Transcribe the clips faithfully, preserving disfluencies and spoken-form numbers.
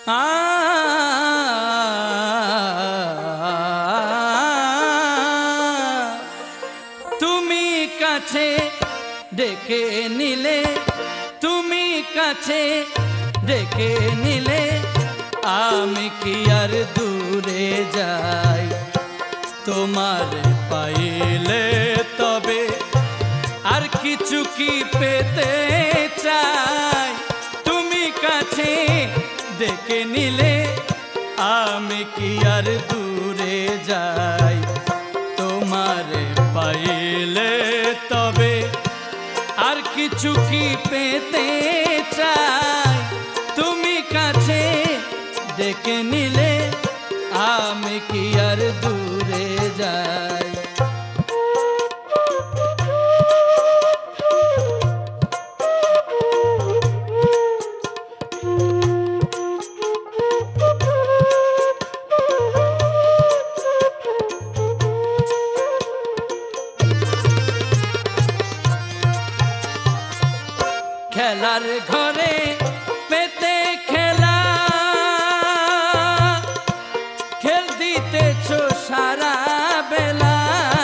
তুমি কাছে ডেকে নিলে, তুমি কাছে ডেকে নিলে, আমি কি আর দূরে যাই? তোমার পাইলে তবে আর কিছু কি পেতে চাই? তুমি কাছে ডেকে নিলে, আমি কি আর দূরে যাই? তোমার পাইলে তবে আর কিছু কি পেতে চাই? তুমি কাছে ডেকে নিলে, আমি কি আর দূরে যাই? খেলার ঘরে পেতে খেলা, খেল দিতেছ সারা বেলা।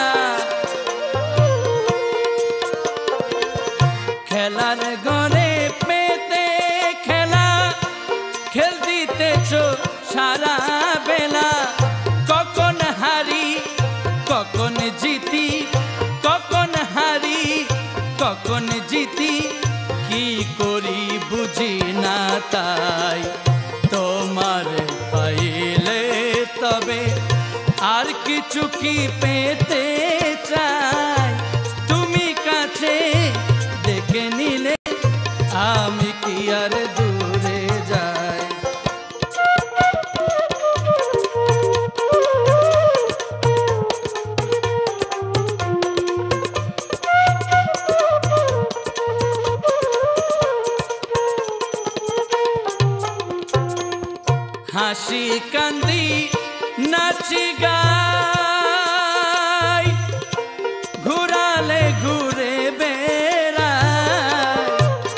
খেলার ঘরে পেতে খেলা, খেল দিতেছ সারা বেলা। কখন হারি কখন জিতি, কখন হারি কখন জিতি, কি করি বুঝি না তাই। তোমার পাইলে তবে আর কিছু কি পেতে চাই? তুমি কাছে ডেকে নিলে, আমি কি আর দূরে যাই? হাসি কান্দি নাচি গাই, ঘুরালে ঘুরে বেড়াই।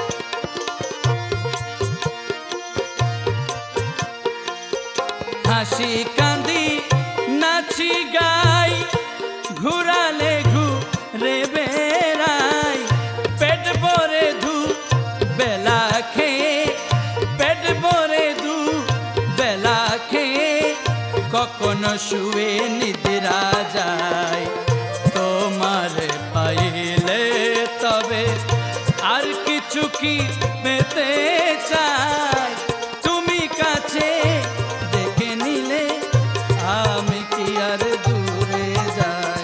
হাসি কান্দি নাচি গাই, ঘুরালে ঘুরে বেড়াই। পেট ভরে দু বেলা খেয়ে, পেট ভরে দু বেলা খেয়ে, কখনো শুয়ে নিদ্রা যায়। তোমার পাইলে তবে আর কিছু কি পেতে চাই? তুমি কাছে ডেকে নিলে, আমি কি আর দূরে যাই?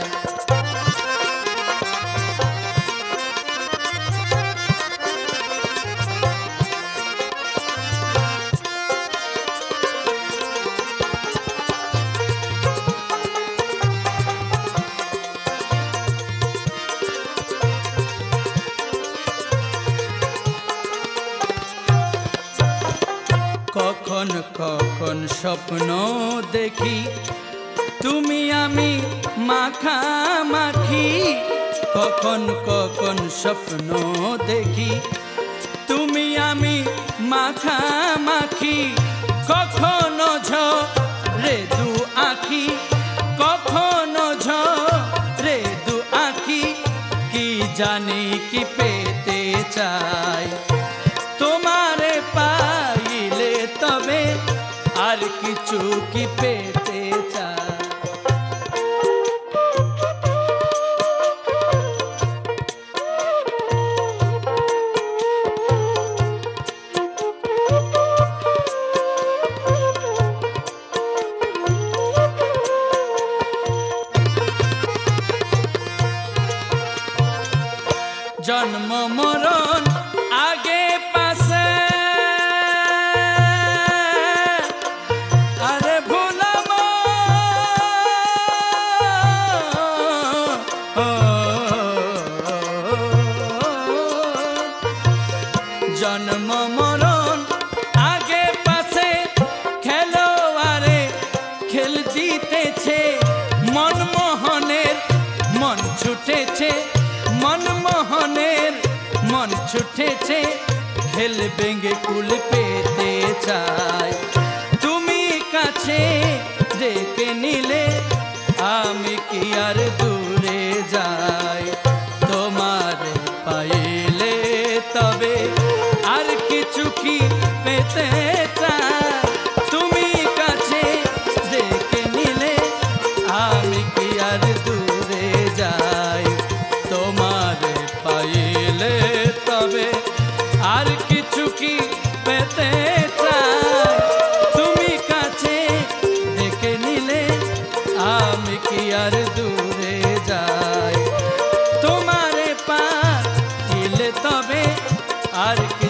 কখন কখন স্বপ্ন দেখি, তুমি আমি মাখামাখি। কখন কখন স্বপ্ন দেখি, তুমি আমি মাখামাখি। কখনো ঝরে দু আঁখি, কখনো ঝরে দু আঁখি, কি জানি কি পেতে চাই? তোমারে পাইলে তবে আর কিছু কি পেতে চাই? জন্ম মরণ আগে পাশে, আরে ভুলাম জন্ম মরণ আগে পাশে, খেলোয়াড়ে খেল জিতেছে। মনমোহনের মন ছুটেছে, মনমোহনের মন ছুটেছে। খেল ভেঙে কুল পেতে চায়, পেতে চাই, তুমি কাছে ডেকে নিলে আমি কি আর দূরে যাই, তোমার পাইলে তবে আর কিছু কি পেতে চাই, তুমি কাছে ডেকে নিলে আমি কি আর দূরে যাই, তোমারে পাইলে তবে আর